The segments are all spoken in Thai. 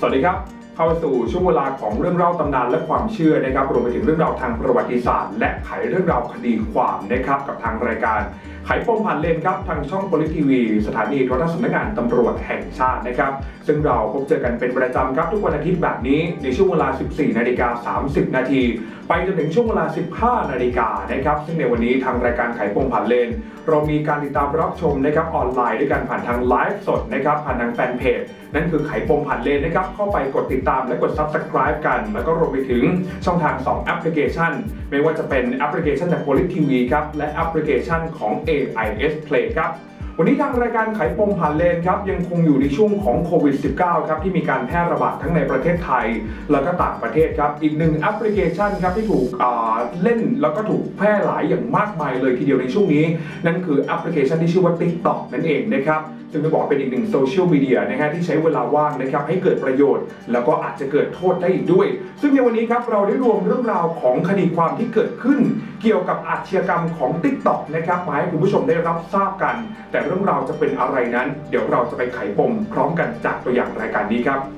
วัสดีครับเข้าสู่ช่วงเวลาของเรื่องเล่าตำนานและความเชื่อนะครับรวมไปถึงเรื่องราวทางประวัติศาสตร์และไขเรื่องราวคดีความนะครับกับทางรายการไขปมผ่านเลนครับทางช่องโพลิทีวีสถานีโทรทัศน์สำนักงานตำรวจแห่งชาตินะครับซึ่งเราพบเจอกันเป็นประจำครับทุกวันอาทิตย์แบบนี้ในช่วงเวลา 14:30 นาทีไปจนถึงช่วงเวลา 15 นาฬิกานะครับซึ่งในวันนี้ทางรายการไขปมผ่านเลนเรามีการติดตามรับชมนะครับออนไลน์ด้วยกันผ่านทางไลฟ์สดนะครับผ่านทางแฟนเพจนั่นคือไขปมผ่านเลนนะครับเข้าไปกดติดตามและกด Subscribe กันแล้วก็รวมไปถึงช่องทาง2แอปพลิเคชันไม่ว่าจะเป็นแอปพลิเคชันจาก POLITV ครับและแอปพลิเคชันของ AIS Play ครับวันนี้ทางรายการไขปมผ่านเลนครับยังคงอยู่ในช่วงของโควิด -19 ครับที่มีการแพร่ระบาดทั้งในประเทศไทยแล้วก็ต่างประเทศครับอีกหนึ่งแอปพลิเคชันครับที่ถูกเล่นแล้วก็ถูกแพร่หลายอย่างมากมายเลยทีเดียวในช่วงนี้นั่นคือแอปพลิเคชันที่ชื่อว่า TikTok นั่นเองนะครับซึ่งจะบอกเป็นอีกหนึ่งโซเชียลมีเดียนะฮะที่ใช้เวลาว่างนะครับให้เกิดประโยชน์แล้วก็อาจจะเกิดโทษได้อีกด้วยซึ่งในวันนี้ครับเราได้รวมเรื่องราวของคดีความที่เกิดขึ้นเกี่ยวกับอาชญากรรมของ TikTok นะครับมาให้คุณผู้ชมได้รับทราบกันแต่เรื่องราวจะเป็นอะไรนั้นเดี๋ยวเราจะไปไขปมพร้อมกันจากตัวอย่างรายการนี้ครับ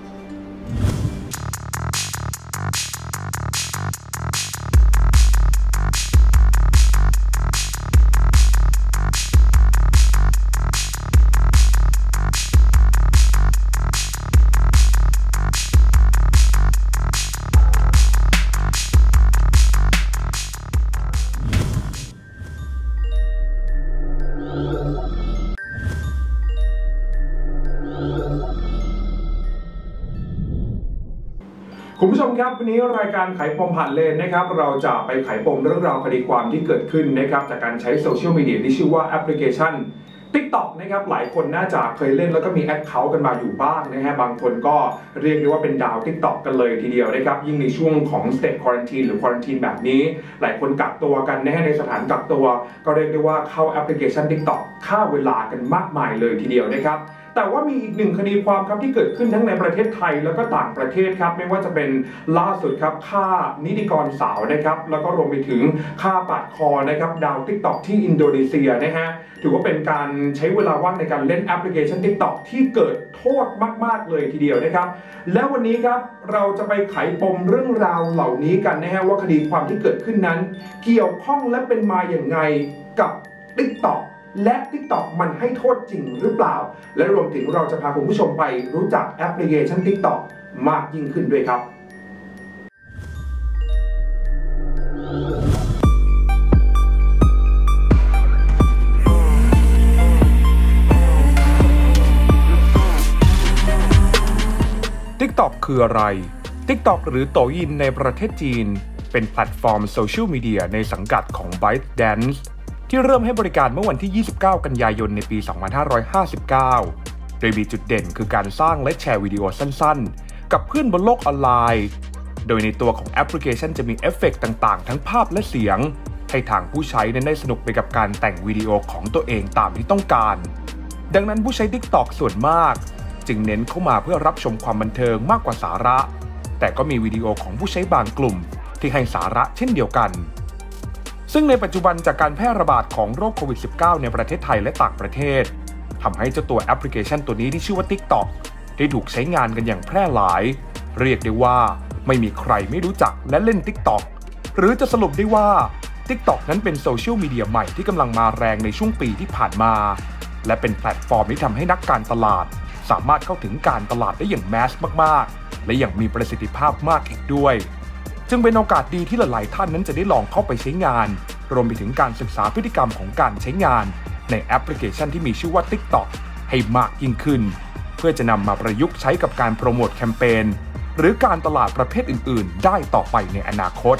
คุณผู้ชมครับวันนี้รายการไขปมผ่านเลนนะครับเราจะไปไขปมเรื่องราวคดีความที่เกิดขึ้นนะครับจากการใช้โซเชียลมีเดียที่ชื่อว่าแอปพลิเคชัน TikTok นะครับหลายคนน่าจะเคยเล่นแล้วก็มีแอคเคาท์กันมาอยู่บ้างนะฮะบางคนก็เรียกได้ว่าเป็นดาว TikTok กันเลยทีเดียวนะครับยิ่งในช่วงของ State Quarantine หรือ Quarantine แบบนี้หลายคนกักตัวกันนะฮะในสถานกักตัวก็เรียกได้ว่าเข้าแอปพลิเคชัน TikTok ฆ่าเวลากันมากมายเลยทีเดียวนะครับแต่ว่ามีอีกหนึ่งคดีความครับที่เกิดขึ้นทั้งในประเทศไทยแล้วก็ต่างประเทศครับไม่ว่าจะเป็นล่าสุดครับฆ่านิติกรสาวนะครับแล้วก็รวมไปถึงฆ่าปาดคอนะครับดาว TikTok ที่อินโดนีเซียนะฮะถือว่าเป็นการใช้เวลาว่างในการเล่นแอปพลิเคชัน TikTok ที่เกิดโทษมากๆเลยทีเดียวนะครับแล้ววันนี้ครับเราจะไปไขปมเรื่องราวเหล่านี้กันนะฮะว่าคดีความที่เกิดขึ้นนั้นเกี่ยวข้องและเป็นมาอย่างไงกับ TikTokและ TikTok มันให้โทษจริงหรือเปล่าและรวมถึงเราจะพาคุณผู้ชมไปรู้จักแอปพลิเคชัน TikTok มากยิ่งขึ้นด้วยครับTikTok คืออะไร TikTok หรือโตยินในประเทศจีนเป็นแพลตฟอร์มโซเชียลมีเดียในสังกัดของ ByteDance ที่เริ่มให้บริการเมื่อวันที่ 29 กันยายนในปี 2559 โดยมีจุดเด่นคือการสร้างและแชร์วิดีโอสั้นๆกับเพื่อนบนโลกออนไลน์โดยในตัวของแอปพลิเคชันจะมีเอฟเฟกต์ต่างๆทั้งภาพและเสียงให้ทางผู้ใช้ได้สนุกไปกับการแต่งวิดีโอของตัวเองตามที่ต้องการดังนั้นผู้ใช้ TikTok ส่วนมากจึงเน้นเข้ามาเพื่อรับชมความบันเทิงมากกว่าสาระแต่ก็มีวิดีโอของผู้ใช้บางกลุ่มที่ให้สาระเช่นเดียวกันซึ่งในปัจจุบันจากการแพร่ระบาดของโรคโควิด -19 ในประเทศไทยและต่างประเทศทำให้เจ้าตัวแอปพลิเคชันตัวนี้ที่ชื่อว่า TikTok ได้ถูกใช้งานกันอย่างแพร่หลายเรียกได้ว่าไม่มีใครไม่รู้จักและเล่น TikTok หรือจะสรุปได้ว่า TikTok นั้นเป็นโซเชียลมีเดียใหม่ที่กำลังมาแรงในช่วงปีที่ผ่านมาและเป็นแพลตฟอร์มที่ทำให้นักการตลาดสามารถเข้าถึงการตลาดได้อย่างแมสมากๆและอย่างมีประสิทธิภาพมากอีกด้วยจึงเป็นโอกาสดีที่หลายๆท่านนั้นจะได้ลองเข้าไปใช้งานรวมไปถึงการศึกษาพฤติกรรมของการใช้งานในแอปพลิเคชันที่มีชื่อว่า TikTok ให้มากยิ่งขึ้นเพื่อจะนำมาประยุกต์ใช้กับการโปรโมทแคมเปญหรือการตลาดประเภทอื่นๆได้ต่อไปในอนาคต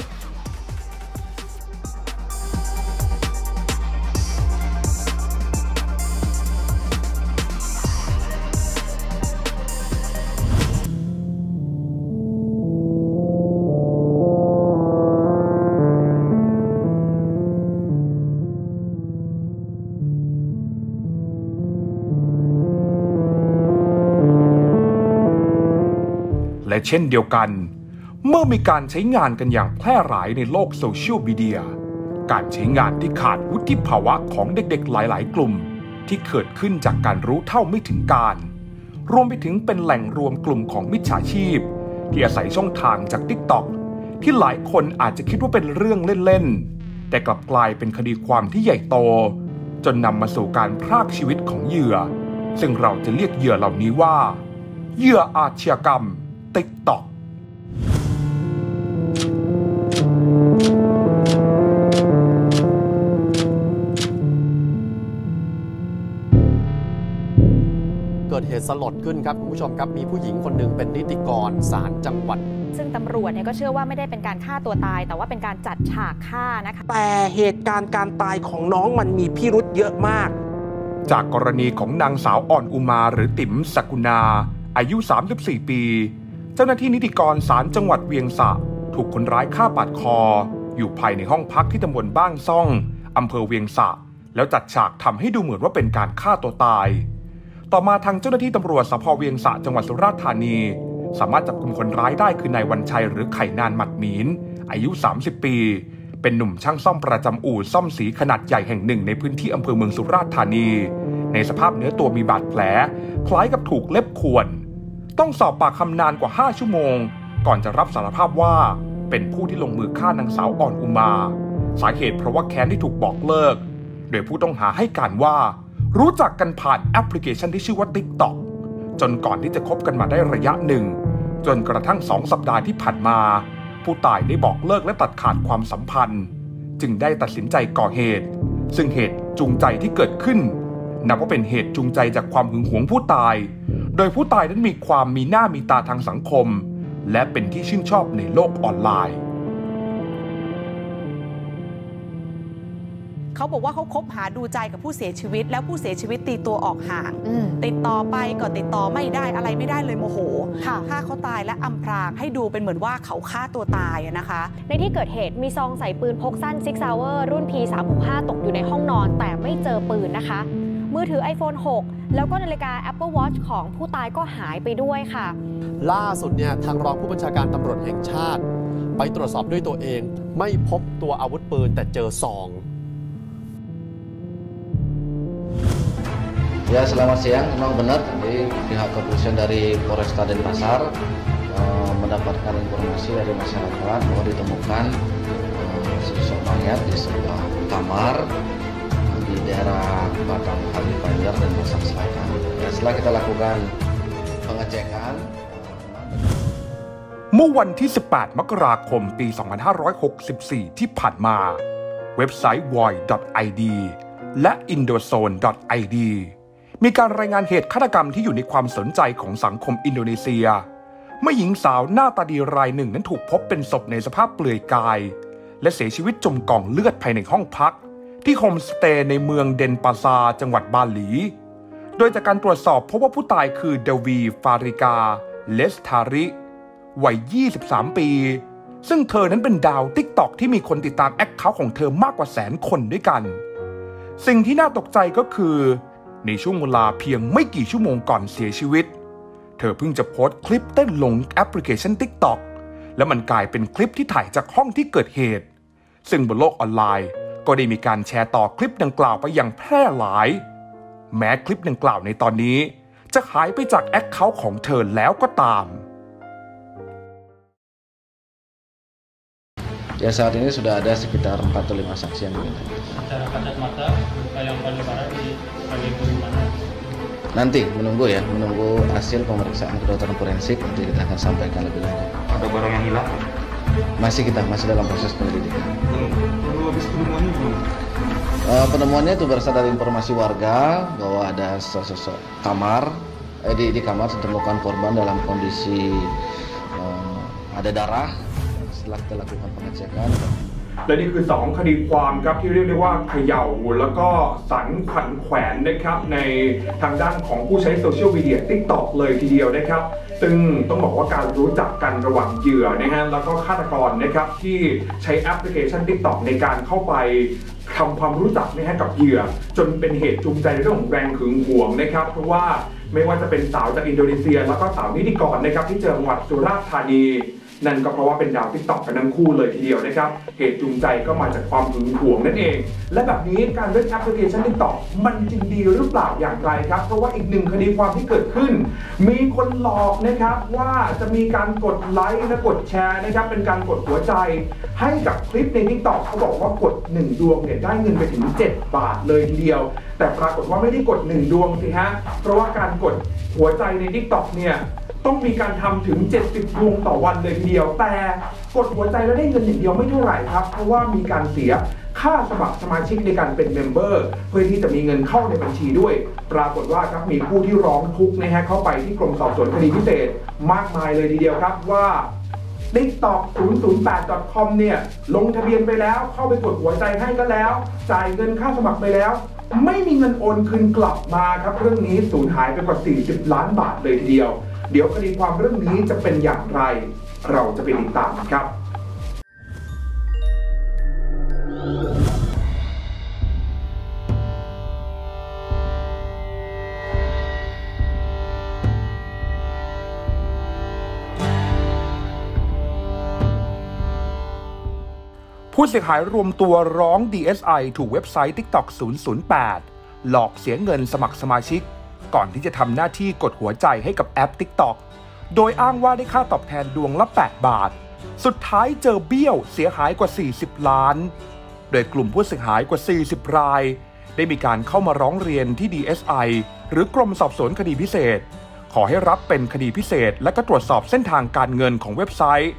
และเช่นเดียวกันเมื่อมีการใช้งานกันอย่างแพร่หลายในโลกโซเชียลมีเดียการใช้งานที่ขาดวุฒิภาวะของเด็กๆหลายๆกลุ่มที่เกิดขึ้นจากการรู้เท่าไม่ถึงการรวมไปถึงเป็นแหล่งรวมกลุ่มของมิจฉาชีพที่อาศัยช่องทางจาก TikTok ที่หลายคนอาจจะคิดว่าเป็นเรื่องเล่นๆแต่กลับกลายเป็นคดีความที่ใหญ่โตจนนำมาสู่การพรากชีวิตของเหยื่อซึ่งเราจะเรียกเหยื่อเหล่านี้ว่าเหยื่ออาชญากรรม TikTok เกิดเหตุสลดขึ้นครับคุณผู้ชมครับมีผู้หญิงคนหนึ่งเป็นนิติกรศาลจังหวัดซึ่งตำรวจก็เชื่อว่าไม่ได้เป็นการฆ่าตัวตายแต่ว่าเป็นการจัดฉากฆ่านะคะแต่เหตุการณ์การตายของน้องมันมีพิรุธเยอะมากจากกรณีของนางสาวอ่อนอุมาหรือติ๋มสกุณาอายุ34ปีเจ้าหน้าที่นิติกรศาลจังหวัดเวียงสะถูกคนร้ายฆ่าปาดคออยู่ภายในห้องพักที่ตำบลบ้างซ่องอำเภอเวียงสะแล้วจัดฉากทำให้ดูเหมือนว่าเป็นการฆ่าตัวตายต่อมาทางเจ้าหน้าที่ตำรวจสภ.เวียงสะจังหวัดสุราษฎร์ธานีสามารถจับกุมคนร้ายได้คือนายวันชัยหรือไข่นานหมัดหมีนอายุ30ปีเป็นหนุ่มช่างซ่อมประจำอู่ซ่อมสีขนาดใหญ่แห่งหนึ่งในพื้นที่อำเภอเมืองสุราษฎร์ธานีในสภาพเนื้อตัวมีบาดแผลคล้ายกับถูกเล็บข่วนต้องสอบปากคำนานกว่า5ชั่วโมงก่อนจะรับสารภาพว่าเป็นผู้ที่ลงมือฆ่านางสาวอ่อนอุมาสาเหตุเพราะว่าแค้นที่ถูกบอกเลิกโดยผู้ต้องหาให้การว่ารู้จักกันผ่านแอปพลิเคชันที่ชื่อว่า TikTok จนก่อนที่จะคบกันมาได้ระยะหนึ่งจนกระทั่ง2 สัปดาห์ที่ผ่านมาผู้ตายได้บอกเลิกและตัดขาดความสัมพันธ์จึงได้ตัดสินใจก่อเหตุซึ่งเหตุจูงใจที่เกิดขึ้นนับว่าเป็นเหตุจูงใจจากความหึงหวงผู้ตายโดยผู้ตายนั้นมีความมีหน้ามีตาทางสังคมและเป็นที่ชื่นชอบในโลกออนไลน์เขาบอกว่าเขาคบหาดูใจกับผู้เสียชีวิตแล้วผู้เสียชีวิตตีตัวออกห่างติดต่อไปก็ติดต่อไม่ได้อะไรไม่ได้เลยโมโหฆ่าเขาตายและอำพรางให้ดูเป็นเหมือนว่าเขาฆ่าตัวตายนะคะในที่เกิดเหตุมีซองใส่ปืนพกสั้น Sig Sauer รุ่น P365 ตกอยู่ในห้องนอนแต่ไม่เจอปืนนะคะมือถือ iPhone 6 แล้วก็นาฬิกา Apple Watch ของผู้ตายก็หายไปด้วยค่ะล่าสุดทางรองผู้บัญชาการตำรวจแห่งชาติไปตรวจสอบด้วยตัวเองไม่พบตัวอาวุธปืนแต่เจอซอง Ya, selamat siang. Memang benar, jadi pihak kepolisian dari Polresta Denpasar mendapatkan informasi dari masyarakat bahwa ditemukan sosok mayat di sebuah kamar di daerah Batang Kali Banjar dan Pasar Selatan. Ya, setelah kita lakukan pengecekan. เมื่อวันที่ 18 มกราคม ปี 2564 ที่ผ่านมาเว็บไซต์ void.id และ indozone.idมีการรายงานเหตุฆาตกรรมที่อยู่ในความสนใจของสังคมอินโดนีเซียเมื่อหญิงสาวหน้าตาดีรายหนึ่งนั้นถูกพบเป็นศพในสภาพเปลือยกายและเสียชีวิตจมกองเลือดภายในห้องพักที่โฮมสเตย์ในเมืองเดนปาซาจังหวัดบาหลีโดยจากการตรวจสอบพบว่าผู้ตายคือเดวีฟาริกาเลสทาริวัย 23 ปีซึ่งเธอนั้นเป็นดาว TikTok ที่มีคนติดตามแอคเคาท์ของเธอมากกว่า100,000 คนด้วยกันสิ่งที่น่าตกใจก็คือในช่วงเวลาเพียงไม่กี่ชั่วโมงก่อนเสียชีวิตเธอเพิ่งจะโพสต์คลิปเต้นลงแอปพลิเคชัน TikTok และมันกลายเป็นคลิปที่ถ่ายจากห้องที่เกิดเหตุซึ่งบนโลกออนไลน์ก็ได้มีการแชร์ต่อคลิปดังกล่าวไปอย่างแพร่หลายแม้คลิปดังกล่าวในตอนนี้จะหายไปจากแอคเคาท์ของเธอแล้วก็ตาม Ya, saat ini sudah ada sekitar 4 atau 5 saksi yang diminta. Secara kasat mata, luka yang paling parah di bagian mana? Nanti menunggu hasil pemeriksaan kedokteran forensik, nanti kita akan sampaikan lebih lanjut. Ada barang yang hilang? Masih dalam proses penyelidikan. Habis penemuannya belum? Penemuannya itu berasal dari informasi warga bahwa ada sosok kamar, di kamar ditemukan korban dalam kondisi ada darah. Setelah kita lakukan pengecekan และนี่คือ2คดีความครับที่เรียกได้ว่าเขย่าแล้วก็สั่นขวัญแขวนนะครับในทางด้านของผู้ใช้โซเชียลมีเดีย TikTok เลยทีเดียวนะครับซึ่งต้องบอกว่าการรู้จักกันระหว่างเหยื่อนะฮะแล้วก็ฆาตกรนะครับที่ใช้แอปพลิเคชัน TikTok ในการเข้าไปทำความรู้จักนะฮะกับเหยื่อจนเป็นเหตุจูงใจในเรื่องของแรงหึงหวงนะครับเพราะว่าไม่ว่าจะเป็นสาวจากอินโดนีเซียแล้วก็สาวนิติกรนะครับที่จังหวัดสุราษฎร์ธานีนั่นก็เพราะว่าเป็นดาว TikTok กันทั้งคู่เลยทีเดียวนะครับเหตุจูงใจก็มาจากความหึงหวงนั่นเองและแบบนี้การเล่นแอปพลิเคชัน TikTok มันจริงดีหรือเปล่าอย่างไรครับเพราะว่าอีกหนึ่งคดีความที่เกิดขึ้นมีคนหลอกนะครับว่าจะมีการกดไลค์และกดแชร์นะครับเป็นการกดหัวใจให้กับคลิปใน TikTok เขาบอกว่ากด1ดวงเนี่ยได้เงินไปถึง7 บาทเลยทีเดียวแต่ปรากฏว่าไม่ได้กด1ดวงสิฮะเพราะว่าการกดหัวใจใน TikTok เนี่ยต้องมีการทำถึง70ดวงต่อวันเลยทีเดียวแต่กดหัวใจแล้วได้เงินอย่างเดียวไม่เท่าไหร่ครับเพราะว่ามีการเสียค่าสมัครสมาชิกในการเป็นเมมเบอร์เพื่อที่จะมีเงินเข้าในบัญชีด้วยปรากฏว่าครับมีผู้ที่ร้องทุกข์นะฮะเข้าไปที่กรมสอบสวนคดีพิเศษมากมายเลยทีเดียวครับว่า TikTok 008.com เนี่ยลงทะเบียนไปแล้วเข้าไปกดหัวใจให้ก็แล้วจ่ายเงินค่าสมัครไปแล้วไม่มีเงินโอนคืนกลับมาครับเรื่องนี้สูญหายไปกว่า40 ล้านบาทเลยทีเดียวเดี๋ยวคดีความเรื่องนี้จะเป็นอย่างไรเราจะไปติดตามครับผู้เสียหายรวมตัวร้อง DSI ถูกเว็บไซต์ TikTok 008 หลอกเสียเงินสมัครสมาชิกก่อนที่จะทำหน้าที่กดหัวใจให้กับแอป TikTok โดยอ้างว่าได้ค่าตอบแทนดวงละ8 บาทสุดท้ายเจอเบี้ยวเสียหายกว่า40 ล้านโดยกลุ่มผู้เสียหายกว่า40 รายได้มีการเข้ามาร้องเรียนที่ DSI หรือกรมสอบสวนคดีพิเศษขอให้รับเป็นคดีพิเศษและก็ตรวจสอบเส้นทางการเงินของเว็บไซต์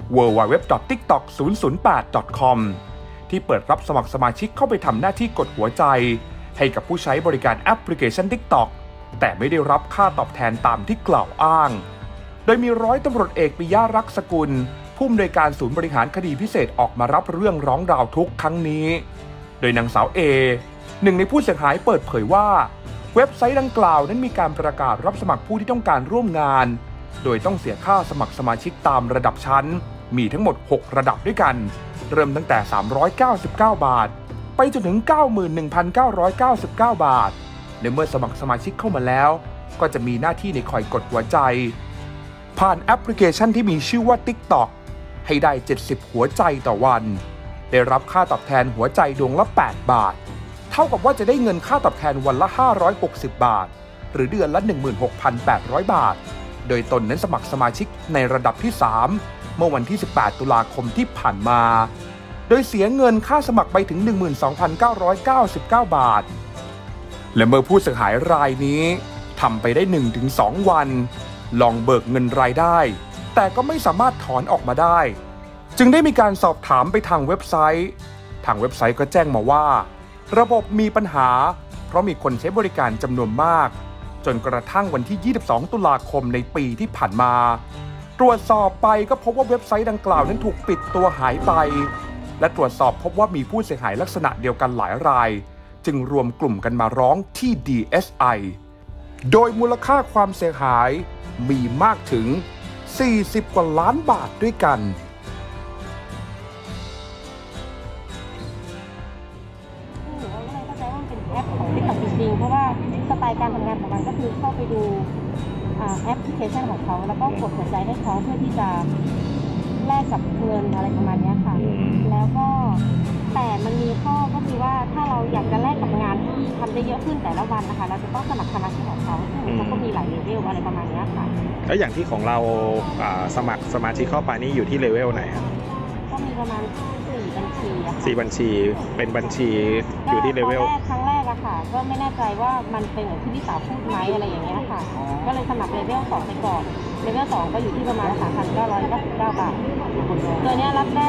www.tiktok008.com ที่เปิดรับสมัครสมาชิกเข้าไปทำหน้าที่กดหัวใจให้กับผู้ใช้บริการแอปพลิเคชัน TikTok แต่ไม่ได้รับค่าตอบแทนตามที่กล่าวอ้างโดยมีร้อยตำรวจเอกปิยะรักษกุลผู้อำนวยการศูนย์บริหารคดีพิเศษออกมารับเรื่องร้องราวทุกข์ครั้งนี้โดยนางสาวเอหนึ่งในผู้เสียหายเปิดเผยว่าเว็บไซต์ดังกล่าวนั้นมีการประกาศรับสมัครผู้ที่ต้องการร่วมงานโดยต้องเสียค่าสมัครสมาชิกตามระดับชั้นมีทั้งหมด6ระดับด้วยกันเริ่มตั้งแต่399 บาทไปจนถึง 91,999 บาทและเมื่อสมัครสมาชิกเข้ามาแล้วก็จะมีหน้าที่ในคอยกดหัวใจผ่านแอปพลิเคชันที่มีชื่อว่า TikTok ให้ได้70หัวใจต่อวันได้รับค่าตอบแทนหัวใจดวงละ8 บาทเท่ากับว่าจะได้เงินค่าตอบแทนวันละ560 บาทหรือเดือนละ 16,800 บาทโดยตนนั้นสมัครสมาชิกในระดับที่3เมื่อวันที่18 ตุลาคมที่ผ่านมาโดยเสียเงินค่าสมัครไปถึง 12,999 บาทและเมื่อผู้เสียหายรายนี้ทำไปได้ 1-2 วันลองเบิกเงินรายได้แต่ก็ไม่สามารถถอนออกมาได้จึงได้มีการสอบถามไปทางเว็บไซต์ก็แจ้งมาว่าระบบมีปัญหาเพราะมีคนใช้บริการจำนวนมากจนกระทั่งวันที่22 ตุลาคมในปีที่ผ่านมาตรวจสอบไปก็พบว่าเว็บไซต์ดังกล่าวนั้นถูกปิดตัวหายไปและตรวจสอบพบว่ามีผู้เสียหายลักษณะเดียวกันหลายรายจึงรวมกลุ่มกันมาร้องที่ DSI โดยมูลค่าความเสียหายมีมากถึง40 กว่าล้านบาทด้วยกันหนูก็เลยเข้าใจว่ามันเป็นแอปของ TikTok จริงๆเพราะว่าสไตล์การทำงานของมันก็คือเข้าไปดูแอปพลิเคชันของเขาแล้วก็กดหัวใจให้เขาเพื่อที่จะแลกกับเงินอะไรประมาณนี้ค่ะแล้วก็แต่มันมีข้อก็คือว่าถ้าเราอยากจะแลกกับงานที่ทำได้เยอะขึ้นแต่ละวันนะคะเราจะต้องสมัครสมาชิกของเขาซึ่งเขาก็มีหลายเลเวลอะไรประมาณนี้ค่ะแล้วอย่างที่ของเราสมัครสมาชิกเข้าไปนี่อยู่ที่เลเวลไหนครับก็มีประมาณ4 บัญชีอะค่ะ 4 บัญชีเป็นบัญชีอยู่ที่เลเวลครั้งแรกอะค่ะก็ไม่แน่ใจว่ามันเป็นเหมือนที่พี่สาวพูดไหมอะไรอย่างเงี้ยค่ะก็เลยสมัครเลเวล2ไปก่อนเลเวล2ก็อยู่ที่ประมาณ 3,999 บาทตัวนี้รับได้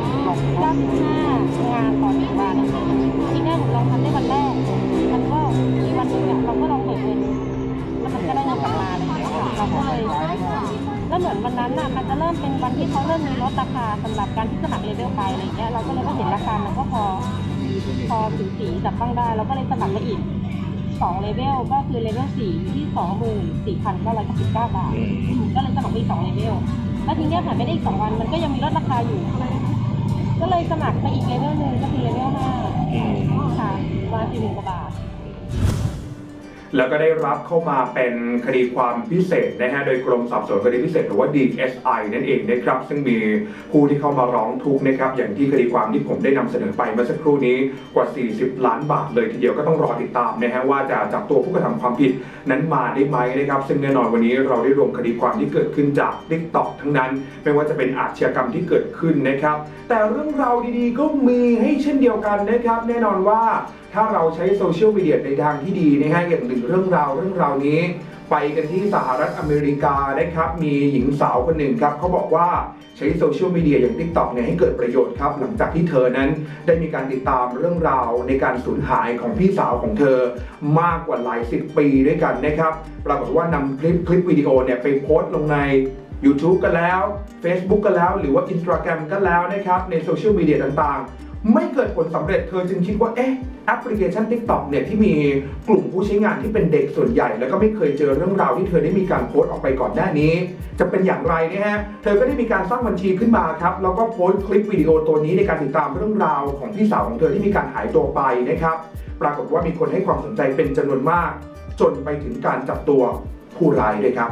95 งานต่อ1 วันทีนี้ลองทำได้วันแรกมันก็มีวันหนึ่งเราก็ลองเปิดเงินแล้วมันก็ได้เงินกลับมาอะไรอย่างเงี้ยค่ะเราก็เลยแล้วเหมือนวันนั้นน่ะมันจะเริ่มเป็นวันที่เขาเริ่มมีลดราคาสำหรับการที่สมัครเลเวลไปอะไรอย่างเงี้ยเราก็เลยก็เห็นราคามันก็พอถึงสีจับต้องได้เราก็เลยสมัครมาอีก2 เลเวลก็คือเลเวล4ที่ 24,999 บาทก็เลยสมัครอีก2 เลเวลแล้วทีนี้ผ่านไปได้อีก2 วันมันก็ยังมีลดราคาอยู่ก็เลยสมัครไปอีกเลเวลนึงก็คือเลเวล5ค่ะประมาณ40 กว่าบาทแล้วก็ได้รับเข้ามาเป็นคดีความพิเศษนะฮะโดยกรมสอบสวนคดีพิเศษหรือว่า DSI นั่นเองนะครับซึ่งมีผู้ที่เข้ามาร้องทุกข์นะครับอย่างที่คดีความที่ผมได้นำเสนอไปเมื่อสักครู่นี้กว่า40ล้านบาทเลยทีเดียวก็ต้องรอติดตามนะฮะว่าจะจับตัวผู้กระทำความผิดนั้นมาได้ไหมนะครับซึ่งแน่นอนวันนี้เราได้รวมคดีความที่เกิดขึ้นจาก TikTok ทั้งนั้นไม่ว่าจะเป็นอาชญากรรมที่เกิดขึ้นนะครับแต่เรื่องราวดีๆก็มีให้เช่นเดียวกันนะครับแน่นอนว่าถ้าเราใช้โซเชียลมีเดียในทางที่ดีนะฮะอย่างหนึ่งเรื่องราวนี้ไปกันที่สหรัฐอเมริกานะครับมีหญิงสาวคนหนึ่งครับเขาบอกว่าใช้โซเชียลมีเดียอย่าง TikTok เนี่ยให้เกิดประโยชน์ครับหลังจากที่เธอนั้นได้มีการติดตามเรื่องราวในการสูญหายของพี่สาวของเธอมากกว่าหลาย10 ปีด้วยกันนะครับปรากฏว่านำคลิปวิดีโอเนี่ยไปโพสต์ลงใน YouTube กันแล้ว Facebook กันแล้วหรือว่า Instagram กันแล้วนะครับในโซเชียลมีเดียต่างๆไม่เกิดผลสำเร็จเธอจึงคิดว่าแอปพลิเคชัน TikTok เนี่ยที่มีกลุ่มผู้ใช้งานที่เป็นเด็กส่วนใหญ่แล้วก็ไม่เคยเจอเรื่องราวที่เธอได้มีการโพสต์ออกไปก่อนหน้านี้จะเป็นอย่างไรนะฮะเธอก็ได้มีการสร้างบัญชีขึ้นมาครับแล้วก็โพสต์คลิปวิดีโอตัวนี้ในการติดตามเรื่องราวของพี่สาวของเธอที่มีการหายตัวไปนะครับปรากฏว่ามีคนให้ความสนใจเป็นจำนวนมากจนไปถึงการจับตัวผู้ร้ายด้วยครับ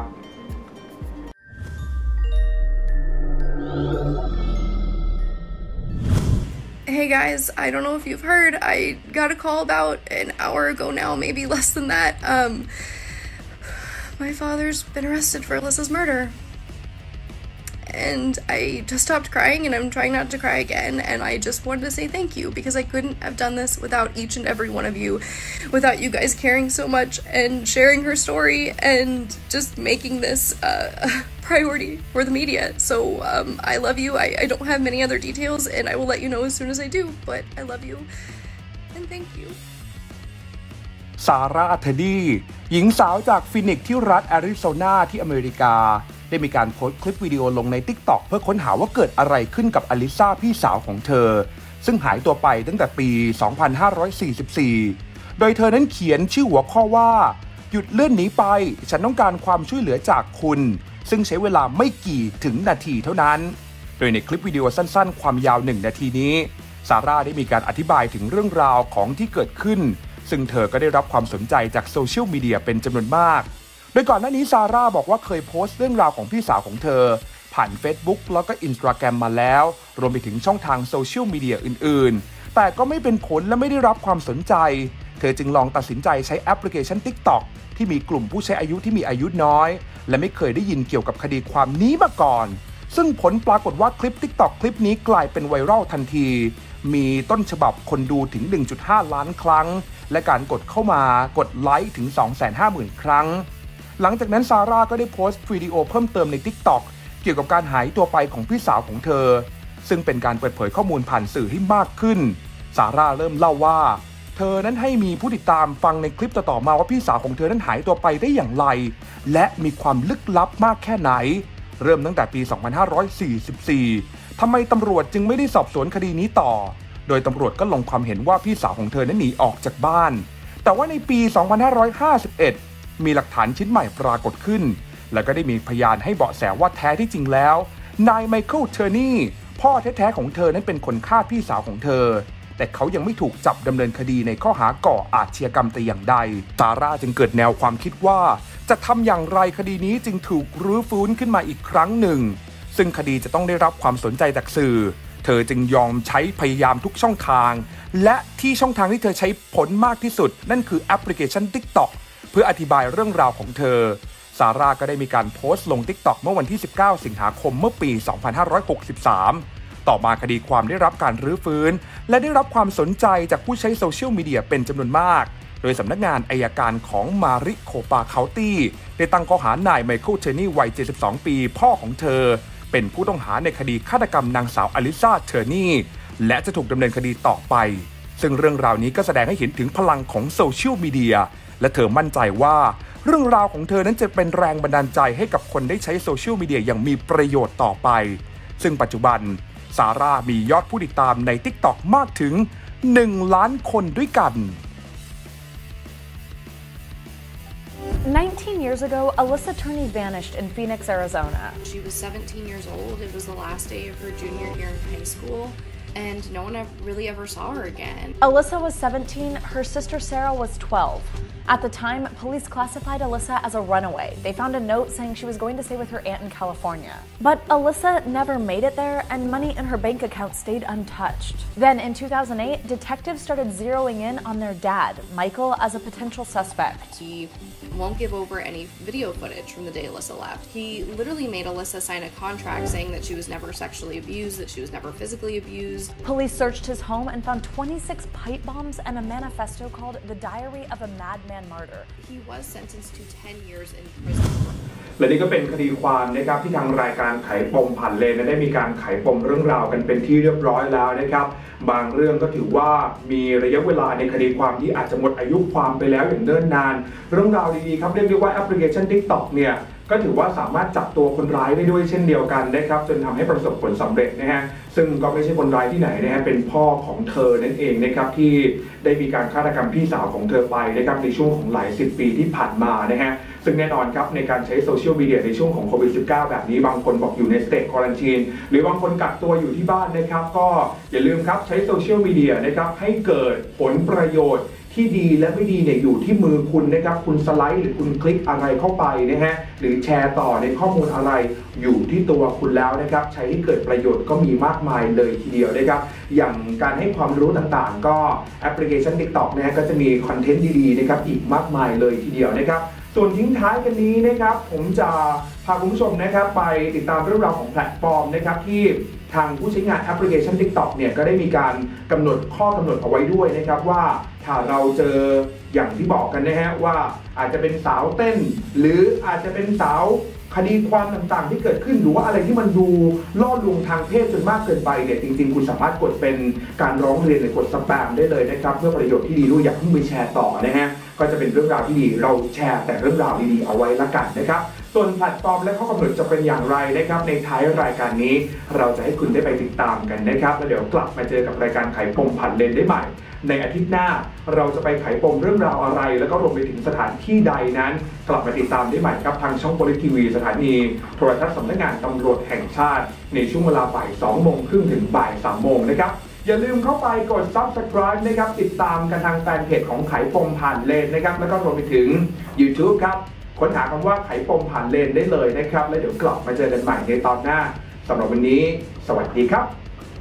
Hey guys, I don't know if you've heard, I got a call about an hour ago now, maybe less than that. My father's been arrested for Alyssa's murder. And I just stopped crying and I'm trying not to cry again, and I just wanted to say thank you because I couldn't have done this without each and every one of you, without you guys caring so much and sharing her story and just making this a priority for the media. So I love you. I don't have many other details and I will let you know as soon as I do, but I love you and thank you. ซาร่า เทดดี้หญิงสาวจากฟินิกซ์ที่รัฐแอริโซนาที่อเมริกาได้มีการโพสต์คลิปวิดีโอลงใน TikTok เพื่อค้นหาว่าเกิดอะไรขึ้นกับอลิซาพี่สาวของเธอซึ่งหายตัวไปตั้งแต่ปี 2544 โดยเธอนั้นเขียนชื่อหัวข้อว่าหยุดเลื่อนหนีไปฉันต้องการความช่วยเหลือจากคุณซึ่งใช้เวลาไม่กี่ถึงนาทีเท่านั้นโดยในคลิปวิดีโอสั้นๆความยาว1 นาทีนี้ซาร่าได้มีการอธิบายถึงเรื่องราวของที่เกิดขึ้นซึ่งเธอก็ได้รับความสนใจจากโซเชียลมีเดียเป็นจำนวนมากโดยก่อนหน้านี้ซาร่าบอกว่าเคยโพสต์เรื่องราวของพี่สาวของเธอผ่าน Facebook แล้วก็ Instagram มาแล้วรวมไปถึงช่องทางโซเชียลมีเดียอื่นๆแต่ก็ไม่เป็นผลและไม่ได้รับความสนใจเธอจึงลองตัดสินใจใช้แอปพลิเคชัน TikTok ที่มีกลุ่มผู้ใช้อายุที่มีอายุน้อยและไม่เคยได้ยินเกี่ยวกับคดีความนี้มาก่อนซึ่งผลปรากฏว่าคลิป TikTok คลิปนี้กลายเป็นไวรัลทันทีมีต้นฉบับคนดูถึง 1.5 ล้านครั้งและการกดเข้ามากดไลค์ถึง 250,000 ครั้งหลังจากนั้นซาร่าก็ได้โพสต์วิดีโอเพิ่มเติมใน TikTok เกี่ยวกับการหายตัวไปของพี่สาวของเธอซึ่งเป็นการเปิดเผยข้อมูลผ่านสื่อให้มากขึ้นซาร่าเริ่มเล่าว่าเธอนั้นให้มีผู้ติดตามฟังในคลิปต่อๆมาว่าพี่สาวของเธอนั้นหายตัวไปได้อย่างไรและมีความลึกลับมากแค่ไหนเริ่มตั้งแต่ปี 2544 ทำไมตำรวจจึงไม่ได้สอบสวนคดีนี้ต่อโดยตำรวจก็ลงความเห็นว่าพี่สาวของเธอนั้นหนีออกจากบ้านแต่ว่าในปี 2551 มีหลักฐานชิ้นใหม่ปรากฏขึ้นและก็ได้มีพยานให้เบาะแสว่าแท้ที่จริงแล้วนายไมเคิล เทอร์นี่พ่อแท้ๆของเธอนั้นเป็นคนฆ่าพี่สาวของเธอแต่เขายังไม่ถูกจับดำเนินคดีในข้อหาก่ออาชญากรรมแต่อย่างใดซาร่าจึงเกิดแนวความคิดว่าจะทำอย่างไรคดีนี้จึงถูกรื้อฟื้นขึ้นมาอีกครั้งหนึ่งซึ่งคดีจะต้องได้รับความสนใจจากสื่อเธอจึงยอมใช้พยายามทุกช่องทางและที่ช่องทางที่เธอใช้ผลมากที่สุดนั่นคือแอปพลิเคชัน TikTok เพื่ออธิบายเรื่องราวของเธอซาร่าก็ได้มีการโพสต์ลง TikTok เมื่อวันที่ 19 สิงหาคมเมื่อปี 2563 ต่อมาคดีความได้รับการรื้อฟื้นและได้รับความสนใจจากผู้ใช้โซเชียลมีเดียเป็นจำนวนมากโดยสำนักงานอัยการของมาริโคปาเคาน์ตี้ได้ตั้งข้อหานายไมเคิล เทอร์นี่วัย 72 ปีพ่อของเธอเป็นผู้ต้องหาในคดีฆาตกรรมนางสาวอลิซา เทอร์นี่และจะถูกดำเนินคดีต่อไปซึ่งเรื่องราวนี้ก็แสดงให้เห็นถึงพลังของโซเชียลมีเดียและเธอมั่นใจว่าเรื่องราวของเธอนั้นจะเป็นแรงบันดาลใจให้กับคนได้ใช้โซเชียลมีเดียอย่างมีประโยชน์ต่อไปซึ่งปัจจุบันซาร่ามียอดผู้ติดตามใน TikTok มากถึง 1 ล้านคนด้วยกัน 19 years ago, Alyssa Turney vanished in Phoenix, Arizona. She was 17 years old. It was the last day of her junior year in high school, and no one really ever saw her again. Alyssa was 17, her sister Sarah was 12. At the time, police classified Alyssa as a runaway. They found a note saying she was going to stay with her aunt in California. But Alyssa never made it there, and money in her bank account stayed untouched. Then in 2008, detectives started zeroing in on their dad, Michael, as a potential suspect. He won't give over any video footage from the day Alyssa left. He literally made Alyssa sign a contract saying that she was never sexually abused, that she was never physically abused. Police searched his home and found 26 pipe bombs and a manifesto called The Diary of a Madman Martyr. He was sentenced to 10 years in prison. และนี่ก็เป็นคดีความนะครับที่ทางรายการไขปมผ่านเลนได้มีการไขปมเรื่องราวกันเป็นที่เรียบร้อยแล้วนะครับบางเรื่องก็ถือว่ามีระยะเวลาในคดีความที่อาจจะหมดอายุความไปแล้วอย่างเนิ่นนานเรื่องราวดีๆครับเรียกได้ว่าแอปพลิเคชัน TikTok เนี่ยก็ถือว่าสามารถจับตัวคนร้ายได้ด้วยเช่นเดียวกันนะครับจนทำให้ประสบผลสำเร็จนะฮะซึ่งก็ไม่ใช่คนร้ายที่ไหนนะฮะเป็นพ่อของเธอนั่นเองนะครับที่ได้มีการฆาตกรรมพี่สาวของเธอไปนะครับในช่วงของหลาย10 ปีที่ผ่านมานะฮะซึ่งแน่นอนครับในการใช้โซเชียลมีเดียในช่วงของโควิด -19 แบบนี้บางคนบอกอยู่ในสเตจควอรันทีนหรือบางคนกักตัวอยู่ที่บ้านนะครับก็อย่าลืมครับใช้โซเชียลมีเดียนะครับให้เกิดผลประโยชน์ที่ดีและไม่ดีเนี่ยอยู่ที่มือคุณนะครับคุณสไลด์หรือคุณคลิกอะไรเข้าไปนะฮะหรือแชร์ต่อในข้อมูลอะไรอยู่ที่ตัวคุณแล้วนะครับใช้ให้เกิดประโยชน์ก็มีมากมายเลยทีเดียวนะครับอย่างการให้ความรู้ต่างๆก็แอปพลิเคชัน TikTok นะฮะก็จะมีคอนเทนต์ดีๆนะครับอีกมากมายเลยทีเดียวนะครับส่วนทิ้งท้ายกันนี้นะครับผมจะพาคุณผู้ชมนะครับไปติดตามเรื่องราวของแพลตฟอร์มนะครับที่ทางผู้ใช้งานแอปพลิเคชัน TikTok เนี่ยก็ได้มีการกำหนดข้อกำหนดเอาไว้ด้วยนะครับว่าถ้าเราเจออย่างที่บอกกันนะฮะว่าอาจจะเป็นสาวเต้นหรืออาจจะเป็นสาวคดีความต่างๆที่เกิดขึ้นหรือว่าอะไรที่มันดูล่อลวงทางเพศจนมากเกินไปเนี่ยจริงๆคุณสามารถกดเป็นการร้องเรียนหรือกดสแปมได้เลยนะครับเพื่อประโยชน์ที่ดีด้วยอย่าเพิ่งไปแชร์ต่อนะฮะก็จะเป็นเรื่องราวที่ดีเราแชร์แต่เรื่องราวดีๆเอาไว้ละกันนะครับส่วนแพลตฟอร์มและข้อกำหนดจะเป็นอย่างไรนะครับในท้ายรายการนี้เราจะให้คุณได้ไปติดตามกันนะครับแล้วเดี๋ยวกลับมาเจอกับรายการไขปมผ่านเลนได้ใหม่ในอาทิตย์หน้าเราจะไปไขปมเรื่องราวอะไรแล้วก็รวมไปถึงสถานที่ใดนั้นกลับมาติดตามได้ใหม่ครับทางช่องโพลิทีวีสถานีโทรทัศน์สำนักงานตำรวจแห่งชาติในช่วงเวลาบ่าย 2:30 ถึงบ่าย 3:00 นะครับอย่าลืมเข้าไปกด Subscribe นะครับติดตามกันทางแฟนเพจของไขปมผ่านเลนนะครับแล้วก็รวมไปถึง YouTube ครับค้นหาคำว่าไขปมผ่านเลนได้เลยนะครับแล้วเดี๋ยวกลับมาเจอกันใหม่ในตอนหน้าสำหรับวันนี้สวัสดีครับ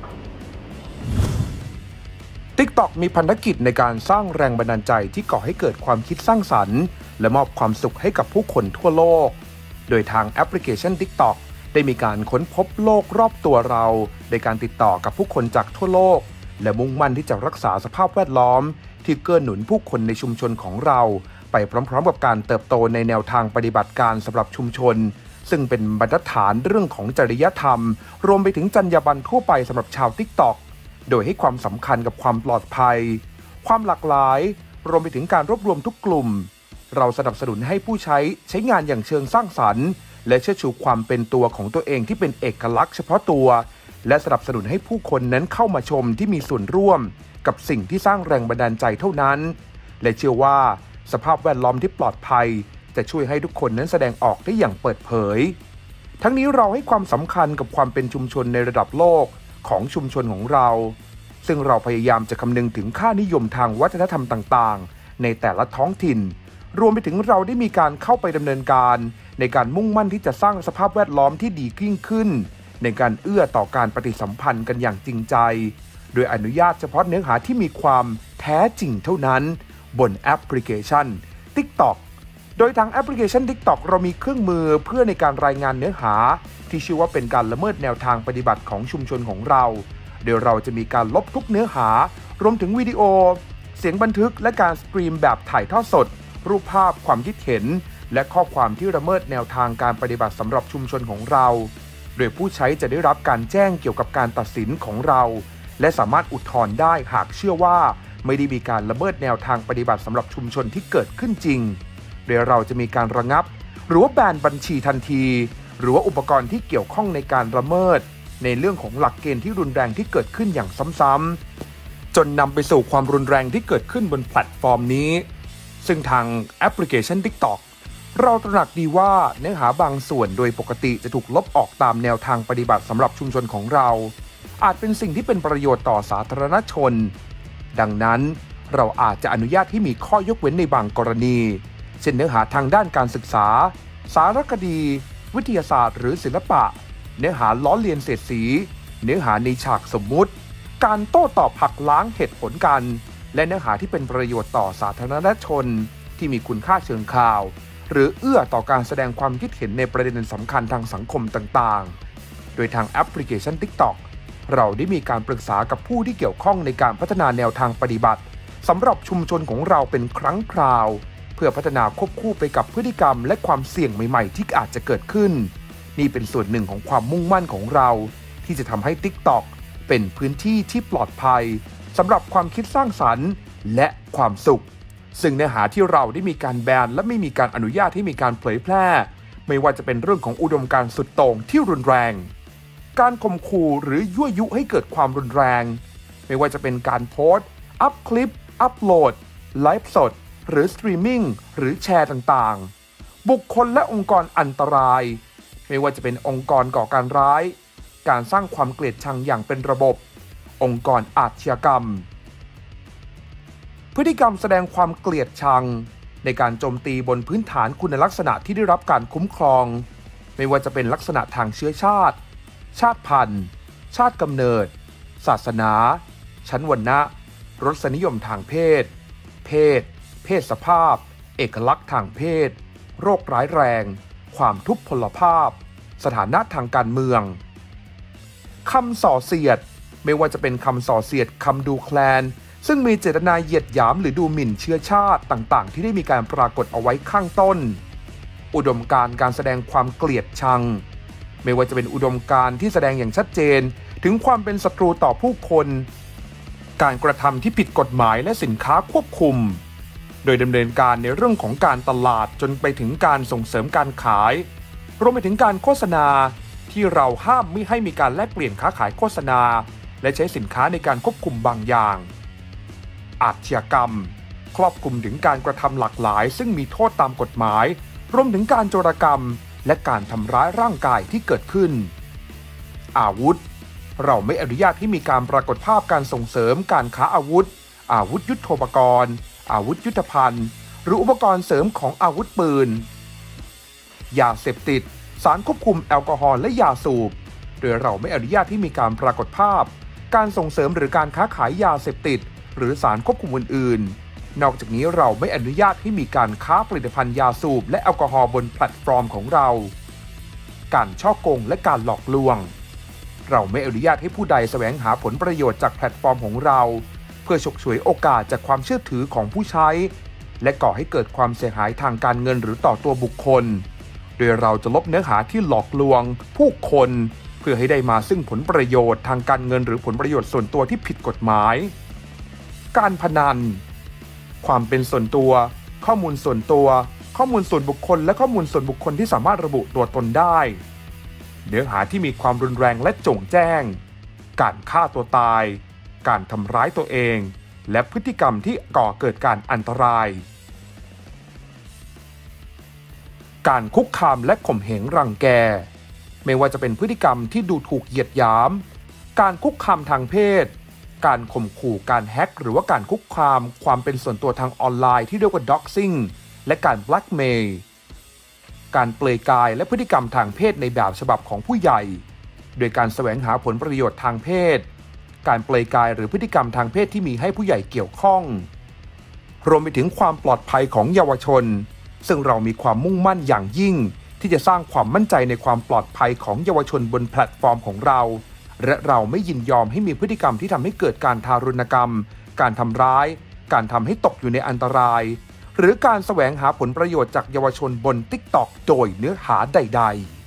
TikTok มีพันธกิจในการสร้างแรงบันดาลใจที่ก่อให้เกิดความคิดสร้างสรรค์และมอบความสุขให้กับผู้คนทั่วโลกโดยทางแอปพลิเคชัน TikTok ได้มีการค้นพบโลกรอบตัวเราในการติดต่อกับผู้คนจากทั่วโลกและมุ่งมั่นที่จะรักษาสภาพแวดล้อมที่เกื้อหนุนผู้คนในชุมชนของเราไปพร้อมๆกับการเติบโตในแนวทางปฏิบัติการสำหรับชุมชนซึ่งเป็นบรรทัดฐานเรื่องของจริยธรรมรวมไปถึงจรรยาบรรณทั่วไปสำหรับชาว TikTok โดยให้ความสำคัญกับความปลอดภัยความหลากหลายรวมไปถึงการรวบรวมทุกกลุ่มเราสนับสนุนให้ผู้ใช้งานอย่างเชิงสร้างสรรค์และเชิดชูความเป็นตัวของตัวเองที่เป็นเอกลักษณ์เฉพาะตัวและสนับสนุนให้ผู้คนนั้นเข้ามาชมที่มีส่วนร่วมกับสิ่งที่สร้างแรงบันดาลใจเท่านั้นและเชื่อว่าสภาพแวดล้อมที่ปลอดภัยจะช่วยให้ทุกคนนั้นแสดงออกได้อย่างเปิดเผยทั้งนี้เราให้ความสำคัญกับความเป็นชุมชนในระดับโลกของชุมชนของเราซึ่งเราพยายามจะคำนึงถึงค่านิยมทางวัฒนธรรมต่างๆในแต่ละท้องถิ่นรวมไปถึงเราได้มีการเข้าไปดำเนินการในการมุ่งมั่นที่จะสร้างสภาพแวดล้อมที่ดียิ่งขึ้นในการเอื้อต่อการปฏิสัมพันธ์กันอย่างจริงใจโดยอนุญาตเฉพาะเนื้อหาที่มีความแท้จริงเท่านั้นบนแอปพลิเคชัน TikTok โดยทางแอปพลิเคชัน TikTok เรามีเครื่องมือเพื่อในการรายงานเนื้อหาที่ชื่อว่าเป็นการละเมิดแนวทางปฏิบัติของชุมชนของเราโดยเราจะมีการลบทุกเนื้อหารวมถึงวิดีโอเสียงบันทึกและการสตรีมแบบถ่ายทอดสดรูปภาพความคิดเห็นและข้อความที่ละเมิดแนวทางการปฏิบัติสำหรับชุมชนของเราโดยผู้ใช้จะได้รับการแจ้งเกี่ยวกับการตัดสินของเราและสามารถอุทธรณ์ได้หากเชื่อว่าไม่ได้มีการละเมิดแนวทางปฏิบัติสำหรับชุมชนที่เกิดขึ้นจริงโดยเราจะมีการระงับหรือว่าแบนบัญชีทันทีหรือว่าอุปกรณ์ที่เกี่ยวข้องในการละเมิดในเรื่องของหลักเกณฑ์ที่รุนแรงที่เกิดขึ้นอย่างซ้ำๆจนนำไปสู่ความรุนแรงที่เกิดขึ้นบนแพลตฟอร์มนี้ซึ่งทางแอปพลิเคชัน TikTok เราตระหนักดีว่าเนื้อหาบางส่วนโดยปกติจะถูกลบออกตามแนวทางปฏิบัติสำหรับชุมชนของเราอาจเป็นสิ่งที่เป็นประโยชน์ต่อสาธารณชนดังนั้นเราอาจจะอนุญาตให้มีข้อยกเว้นในบางกรณีเช่นเนื้อหาทางด้านการศึกษาสารคดีวิทยาศาสตร์หรือศิลปะเนื้อหาล้อเลียนเสียดสีเนื้อหาในฉากสมมุติการโต้ตอบหักล้างเหตุผลกันและเนื้อหาที่เป็นประโยชน์ต่อสาธารณชนที่มีคุณค่าเชิงข่าวหรือเอื้อต่อการแสดงความคิดเห็นในประเด็นสำคัญทางสังคมต่างๆโดยทางแอปพลิเคชัน TikTok เราได้มีการปรึกษากับผู้ที่เกี่ยวข้องในการพัฒนาแนวทางปฏิบัติสำหรับชุมชนของเราเป็นครั้งคราวเพื่อพัฒนาควบคู่ไปกับพฤติกรรมและความเสี่ยงใหม่ๆที่อาจจะเกิดขึ้นนี่เป็นส่วนหนึ่งของความมุ่งมั่นของเราที่จะทำให้ TikTok เป็นพื้นที่ที่ปลอดภัยสำหรับความคิดสร้างสรรค์และความสุขซึ่งเนื้อหาที่เราได้มีการแบนและไม่มีการอนุญาตให้มีการเผยแพร่ไม่ว่าจะเป็นเรื่องของอุดมการณ์สุดโต่งที่รุนแรงการข่มขู่หรือยั่วยุให้เกิดความรุนแรงไม่ว่าจะเป็นการโพสต์อัพคลิปอัพโหลดไลฟ์สดหรือสตรีมมิ่งหรือแชร์ต่างๆบุคคลและองค์กรอันตรายไม่ว่าจะเป็นองค์กรก่อการร้ายการสร้างความเกลียดชังอย่างเป็นระบบองค์กรอาชญากรรมพฤติกรรมแสดงความเกลียดชังในการโจมตีบนพื้นฐานคุณลักษณะที่ได้รับการคุ้มครองไม่ว่าจะเป็นลักษณะทางเชื้อชาติชาติพันธุ์ชาติกำเนิดศาสนาชั้นวรรณะรสนิยมทางเพศเพศสภาพเอกลักษณ์ทางเพศโรคร้ายแรงความทุพพลภาพสถานะทางการเมืองคำส่อเสียดไม่ว่าจะเป็นคำส่อเสียดคำดูแคลนซึ่งมีเจตนาเหยียดหยามหรือดูหมิ่นเชื้อชาติต่างๆที่ได้มีการปรากฏเอาไว้ข้างต้นอุดมการณ์การแสดงความเกลียดชังไม่ว่าจะเป็นอุดมการณ์ที่แสดงอย่างชัดเจนถึงความเป็นศัตรูต่อผู้คนการกระทำที่ผิดกฎหมายและสินค้าควบคุมโดยดำเนินการในเรื่องของการตลาดจนไปถึงการส่งเสริมการขายรวมไปถึงการโฆษณาที่เราห้ามไม่ให้มีการแลกเปลี่ยนค้าขายโฆษณาและใช้สินค้าในการควบคุมบางอย่างอาชญากรรมครอบคลุมถึงการกระทำหลากหลายซึ่งมีโทษตามกฎหมายรวมถึงการโจรกรรมและการทำร้ายร่างกายที่เกิดขึ้นอาวุธเราไม่อนุญาตให้มีการปรากฏภาพการส่งเสริมการค้าอาวุธยุทโธปกรณ์อาวุธยุทโธภัณฑ์หรืออุปกรณ์เสริมของอาวุธปืนยาเสพติดสารควบคุมแอลกอฮอล์และยาสูบโดยเราไม่อนุญาตให้มีการปรากฏภาพการส่งเสริมหรือการค้าขายยาเสพติดหรือสารควบคุมอื่นๆนอกจากนี้เราไม่อนุญาตให้มีการค้าผลิตภัณฑ์ยาสูบและแอลกอฮอล์บนแพลตฟอร์มของเราการฉ้อโกงและการหลอกลวงเราไม่อนุญาตให้ผู้ใดแสวงหาผลประโยชน์จากแพลตฟอร์มของเราเพื่อฉกฉวยโอกาสจากความเชื่อถือของผู้ใช้และก่อให้เกิดความเสียหายทางการเงินหรือต่อตัวบุคคลโดยเราจะลบเนื้อหาที่หลอกลวงผู้คนเพื่อให้ได้มาซึ่งผลประโยชน์ทางการเงินหรือผลประโยชน์ส่วนตัวที่ผิดกฎหมายการพนันความเป็นส่วนตัวข้อมูลส่วนตัวข้อมูลส่วนบุคคลและข้อมูลส่วนบุคคลที่สามารถระบุตัวตนได้เนื้อหาที่มีความรุนแรงและโจ่งแจ้งการฆ่าตัวตายการทำร้ายตัวเองและพฤติกรรมที่ก่อเกิดการอันตรายการคุกคามและข่มเหงรังแกไม่ว่าจะเป็นพฤติกรรมที่ดูถูกเหยียดหยามการคุกคามทางเพศการข่มขู่การแฮ็กหรือว่าการคุกคามความเป็นส่วนตัวทางออนไลน์ที่เรียกว่า doxing และการ blackmail การเปลือยกายและพฤติกรรมทางเพศในแบบฉบับของผู้ใหญ่โดยการแสวงหาผลประโยชน์ทางเพศการเปลือยกายหรือพฤติกรรมทางเพศที่มีให้ผู้ใหญ่เกี่ยวข้องรวมไปถึงความปลอดภัยของเยาวชนซึ่งเรามีความมุ่งมั่นอย่างยิ่งที่จะสร้างความมั่นใจในความปลอดภัยของเยาวชนบนแพลตฟอร์มของเราและเราไม่ยินยอมให้มีพฤติกรรมที่ทำให้เกิดการทารุณกรรมการทำร้ายการทำให้ตกอยู่ในอันตรายหรือการแสวงหาผลประโยชน์จากเยาวชนบน TikTok โดยเนื้อหาใดๆ